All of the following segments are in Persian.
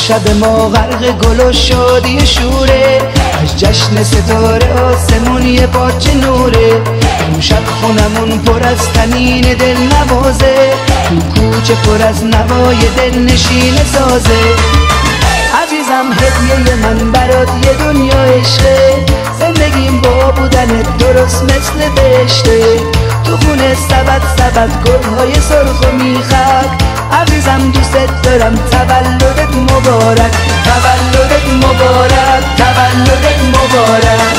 شب ما غرق گل و شادی شوره، از جشن ستاره آسمون یه پاچه نوره. اون شب خونمون پر از طنین دل نوازه، تو کوچه پر از نوای دل نشین سازه. عزیزم هدیه من برات یه دنیا عشقه، زندگیم با بودنت درست مثل بهشته. تو خونه سبد گلهای سرخ و میخک، عزیزم دوست دارم تولدت مبارک، تولدت مبارک، تولدت مبارک.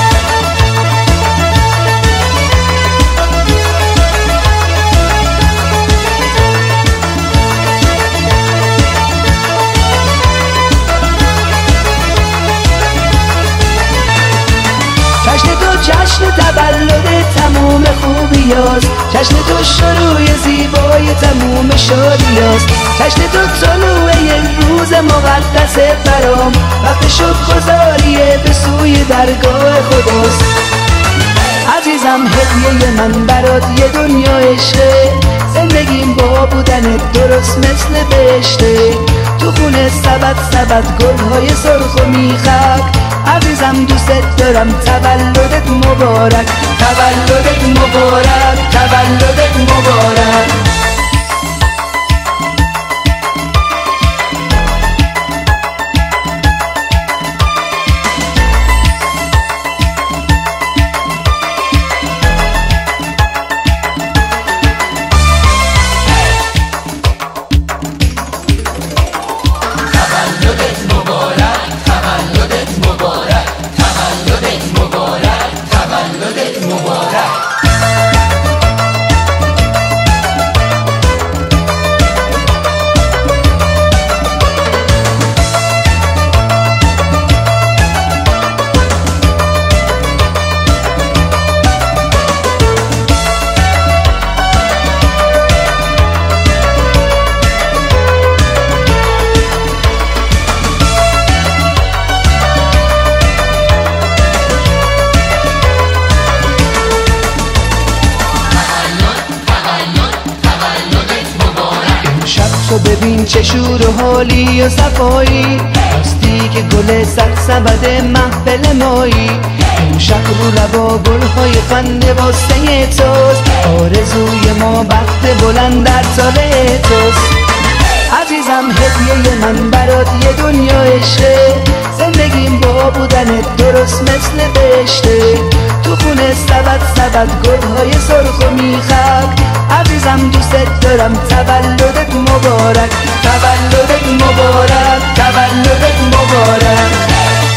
جشن تولد تموم خوبیاست، جشن تو شروع زیبای تموم شادیاست، جشن تو طلوع یک روز مقدس برام، وقت شکرگزاریه به سوی درگاه خداست. عزیزم هدیه من برات یه دنیا عشقه، زندگیم با بودنت درست مثل بهشته. تو خونه سبد گلهای سرخ و میخک، عزیزم دوست دارم تولدت مبارک، تولدت مبارک، تولدت مبارک. تو ببین چه شور و حالی و صفایی، راستی که گل سرسبد محفل مایی. این شب رو روا گلهای خنده واسه توست، آرزوی ما بخت بلند در سال توست. عزیزم هدیه من برات یه دنیا عشقه، زندگیم با بودنت درست مثل بهشته. تو خونه سبد گلهای سرخ و میخک، عزیزم دوست دارم تولدت مبارک، تولدت مبارک، تولدت مبارک.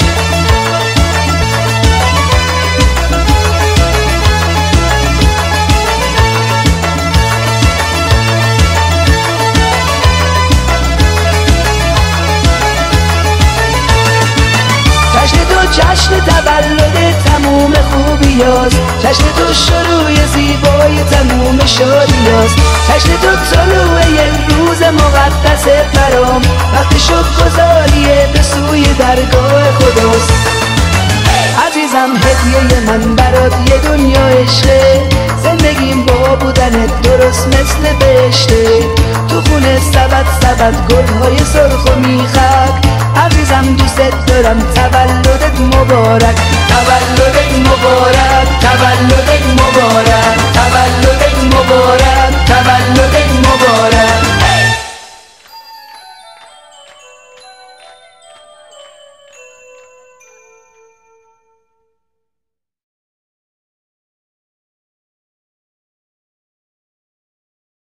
جشن تولد تموم خوبیاست، جشن تو شروع زیبای تموم شادیاست، جشن تو طلوع یک روز مقدس برام، وقت شکرگزاریه به سوی درگاه خداست. عزیزم هدیه من برات یه دنیا عشقه، زندگیم با بودنت درست مثل بهشته. تو خونه سبد گلهای سرخ و میخک، عزیزم دوست دارم تولدت مبارک،